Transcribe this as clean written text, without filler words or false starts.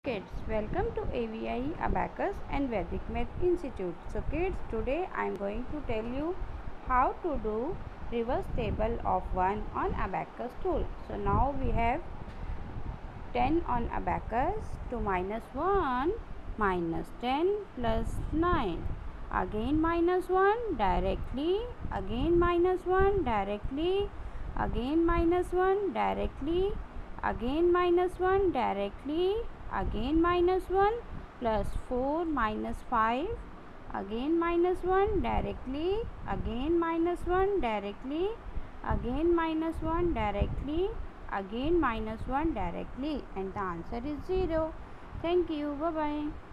Kids, welcome to AVI Abacus and Vedic Math Institute. So kids, today I am going to tell you how to do reverse table of 1 on abacus tool. So now we have 10 on abacus. To minus 1 minus 10 plus 9. Again minus 1 directly. Again minus 1 directly. Again minus 1 directly. Again minus 1 directly. Again minus 1 plus 4 minus 5. Again minus 1 directly. Again minus 1 directly. Again minus 1 directly. Again minus 1 directly, and the answer is 0. Thank you. Bye bye.